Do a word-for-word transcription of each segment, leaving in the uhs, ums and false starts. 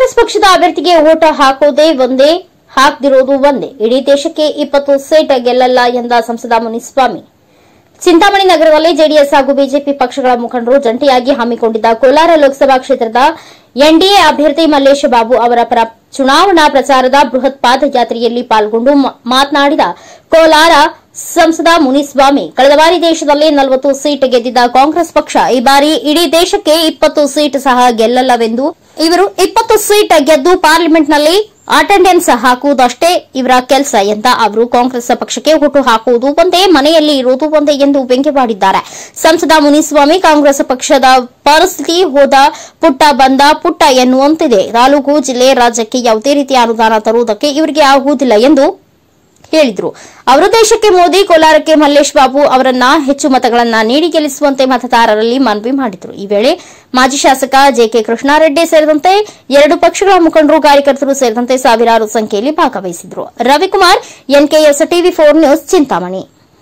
ಕಾಂಗ್ರೆಸ್ ಪಕ್ಷದ ಅಭ್ಯರ್ಥಿಗೆ ಓಟ ಹಾಕೋದೇ ಒಂದೇ, ಹಾಕದಿರೋದು ಒಂದೇ. ಇಡೀ ದೇಶಕ್ಕೆ ಇಪ್ಪತ್ತು ಸೀಟ್ ಗೆಲ್ಲಲ್ಲ ಎಂದ ಸಂಸದ ಮುನಿಸ್ವಾಮಿ. ಚಿಂತಾಮಣಿ ನಗರದಲ್ಲಿ ಜೆಡಿಎಸ್ ಹಾಗೂ ಬಿಜೆಪಿ ಪಕ್ಷಗಳ ಮುಖಂಡರು ಜಂಟಿಯಾಗಿ ಹಮ್ಮಿಕೊಂಡಿದ್ದ ಕೋಲಾರ ಲೋಕಸಭಾ ಕ್ಷೇತ್ರದ ಎನ್ಡಿಎ ಅಭ್ಯರ್ಥಿ ಮಲ್ಲೇಶ್ ಬಾಬು ಅವರ ಪರ ಚುನಾವಣಾ ಪ್ರಚಾರದ ಬೃಹತ್ ಪಾದಯಾತ್ರೆಯಲ್ಲಿ ಪಾಲ್ಗೊಂಡು ಮಾತನಾಡಿದ ಕೋಲಾರ ಸಂಸದ ಮುನಿಸ್ವಾಮಿ, ಕಳೆದ ಬಾರಿ ದೇಶದಲ್ಲಿ ನಲವತ್ತು ಸೀಟ್ ಗೆದ್ದಿದ್ದ ಕಾಂಗ್ರೆಸ್ ಪಕ್ಷ ಈ ಬಾರಿ ಇಡೀ ದೇಶಕ್ಕೆ ಇಪ್ಪತ್ತು ಸೀಟ್ ಸಹ ಗೆಲ್ಲಲ್ಲವೆಂದು, ಇವರು ಇಪ್ಪತ್ತು ಸೀಟ್ ಗೆದ್ದು ಪಾರ್ಲಿಮೆಂಟ್ನಲ್ಲಿ ಅಟೆಂಡೆನ್ಸ್ ಹಾಕುವುದಷ್ಟೇ ಇವರ ಕೆಲಸ ಎಂದ ಅವರು, ಕಾಂಗ್ರೆಸ್ ಪಕ್ಷಕ್ಕೆ ಓಟು ಹಾಕುವುದು ಒಂದೇ, ಮನೆಯಲ್ಲಿ ಇರುವುದು ಒಂದೇ ಎಂದು ವ್ಯಂಗ್ಯವಾಡಿದ್ದಾರೆ. ಸಂಸದ ಮುನಿಸ್ವಾಮಿ, ಕಾಂಗ್ರೆಸ್ ಪಕ್ಷದ ಪರಿಸ್ಥಿತಿ ಹೋದ ಪುಟ್ಟ ಬಂದ ಪುಟ್ಟ ಎನ್ನುವಂತಿದೆ. ತಾಲೂಕು, ಜಿಲ್ಲೆ, ರಾಜ್ಯಕ್ಕೆ ಯಾವುದೇ ರೀತಿಯ ಅನುದಾನ ತರುವುದಕ್ಕೆ ಇವರಿಗೆ ಆಗುವುದಿಲ್ಲ ಎಂದು ಹೇಳಿದರು. ಅವರು ದೇಶಕ್ಕೆ ಮೋದಿ, ಕೋಲಾರಕ್ಕೆ ಮಲ್ಲೇಶ್ ಬಾಬು ಅವರನ್ನ ಹೆಚ್ಚು ಮತಗಳನ್ನ ನೀಡಿ ಗೆಲ್ಲಿಸುವಂತೆ ಮತದಾರರಲ್ಲಿ ಮನವಿ ಮಾಡಿದರು. ಈ ವೇಳೆ ಮಾಜಿ ಶಾಸಕ ಜೆಕೆ ಕೃಷ್ಣಾರೆಡ್ಡಿ ಸೇರಿದಂತೆ ಎರಡು ಪಕ್ಷಗಳ ಮುಖಂಡರು, ಕಾರ್ಯಕರ್ತರು ಸೇರಿದಂತೆ ಸಾವಿರಾರು ಸಂಖ್ಯೆಯಲ್ಲಿ ಭಾಗವಹಿಸಿದರು. Ravikumar, NKS TV four news, Chintamani.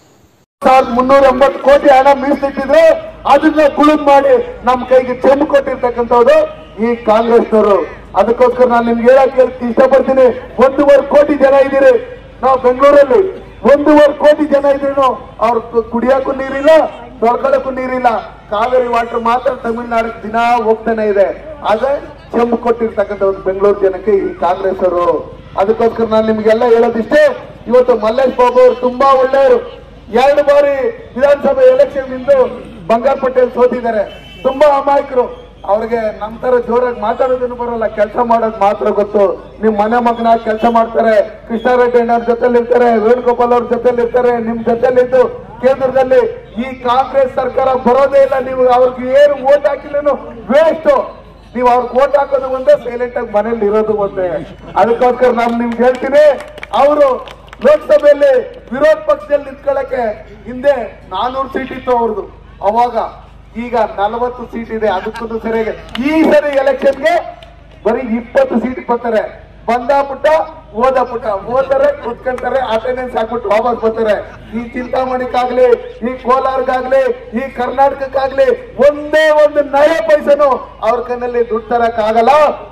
ಮುನ್ನೂರ ಎಂಬತ್ತು ಕೋಟಿ ಹಣ ಮೀಸಲಿಟ್ಟಿದ್ರು, ಅದನ್ನ ಗುಳುಂ ಮಾಡಿ ನಮ್ಮ ಕೈಗೆ ಚೆಂಬು ಕೊಟ್ಟಿರ್ತಕ್ಕಂಥವ್ರು ಈ ಕಾಂಗ್ರೆಸ್ನವರು. ಅದಕ್ಕೋಸ್ಕರ ನಾನು ನಿಮ್ಗೆ ಹೇಳಕ್ಕೆ ಇಷ್ಟಪಡ್ತೀನಿ, ಒಂದೂವರೆ ಕೋಟಿ ಜನ ಇದ್ದೀರಿ ನಾವು ಬೆಂಗಳೂರಲ್ಲಿ. ಒಂದೂವರೆ ಕೋಟಿ ಜನ ಇದ್ರು ಅವ್ರ ಕುಡಿಯಕ್ಕೂ ನೀರಿಲ್ಲ, ತೊಳ್ಕೊಳಕ್ಕೂ ನೀರಿಲ್ಲ. ಕಾವೇರಿ ವಾಟರ್ ಮಾತ್ರ ತಮಿಳುನಾಡಿಗೆ ದಿನ ಹೋಗ್ತಾನೆ ಇದೆ. ಆದ್ರೆ ಚೆಂಬು ಕೊಟ್ಟಿರ್ತಕ್ಕಂಥ ಒಂದು ಬೆಂಗಳೂರು ಜನಕ್ಕೆ ಈ ಕಾಂಗ್ರೆಸ್ ಅವರು. ಅದಕ್ಕೋಸ್ಕರ ನಾನು ನಿಮ್ಗೆಲ್ಲ ಹೇಳೋದಿಷ್ಟೇ, ಇವತ್ತು ಮಲ್ಲೇಶ್ ಬಾಬು ಅವರು ತುಂಬಾ ಒಳ್ಳೆಯವರು. ಎರಡು ಬಾರಿ ವಿಧಾನಸಭೆ ಎಲೆಕ್ಷನ್ ನಿಂದು ಬಂಗಾರ ಪಟೇಲ್ ಸೋತಿದ್ದಾರೆ. ತುಂಬಾ ಅಮಾಯಕರು. ಅವ್ರಿಗೆ ನಮ್ ತರ ಜೋರಾಗಿ ಮಾತಾಡೋದನ್ನು ಬರೋಲ್ಲ, ಕೆಲಸ ಮಾಡೋದು ಮಾತ್ರ ಗೊತ್ತು. ನಿಮ್ ಮನೆ ಮಗನ ಕೆಲಸ ಮಾಡ್ತಾರೆ. ಕೃಷ್ಣಾರೆಡ್ಡಿ ಅವ್ರ ಜೊತೆಲಿ ಇರ್ತಾರೆ, ವೇಣುಗೋಪಾಲ್ ಅವ್ರ ಜೊತೆಲಿ ಇರ್ತಾರೆ. ನಿಮ್ ಜೊತೆಲಿದ್ದು ಕೇಂದ್ರದಲ್ಲಿ ಈ ಕಾಂಗ್ರೆಸ್ ಸರ್ಕಾರ ಬರೋದೇ ಇಲ್ಲ. ನೀವು ಅವ್ರಿಗೆ ಏನು ಓಟ್ ಹಾಕಿಲ್ಲನು ವೇಸ್ಟ್. ನೀವು ಅವ್ರಿಗೆ ಓಟ್ ಹಾಕೋದು ಒಂದೇ, ಸೈಲೆಂಟ್ ಆಗಿ ಮನೇಲಿ ಇರೋದು ಒಂದೇ. ಅದಕ್ಕೋಸ್ಕರ ನಾನು ನಿಮ್ಗೆ ಹೇಳ್ತೀನಿ, ಅವರು ಲೋಕಸಭೆಯಲ್ಲಿ ವಿರೋಧ ಪಕ್ಷದಲ್ಲಿ ನಿಂತ್ಕೊಳ್ಳಕ್ಕೆ ಹಿಂದೆ ನಾನೂರು ಸೀಟ್ ಇತ್ತು ಅವ್ರದ್ದು ಅವಾಗ. ಈಗ ನಲವತ್ತು ಸೀಟ್ ಇದೆ. ಅದಕ್ಕೂ ಸರಿಯಾಗಿ ಈ ಸರಿ ಎಲೆಕ್ಷನ್ಗೆ ಬರೀ ಇಪ್ಪತ್ತು ಸೀಟ್ ಬರ್ತಾರೆ. ಬಂದ ಪುಟ್ಟ ಓದ ಪುಟ್ಟ ಓದ್ತಾರೆ, ಕುತ್ಕೊಂತಾರೆ, ಅಟೆಂಡೆನ್ಸ್ ಹಾಕ್ಬಿಟ್ಟು ವಾಪಸ್ ಬರ್ತಾರೆ. ಈ ಚಿಂತಾಮಣಿಗಾಗ್ಲಿ, ಈ ಕೋಲಾರ್ಗಾಗ್ಲಿ, ಈ ಕರ್ನಾಟಕಕ್ಕಾಗ್ಲಿ ಒಂದೇ ಒಂದು ನಯ ಪೈಸನು ಅವ್ರ ಕಣ್ಣಲ್ಲಿ ದುಡ್ಡು ತರಕ್ ಆಗಲ್ಲ.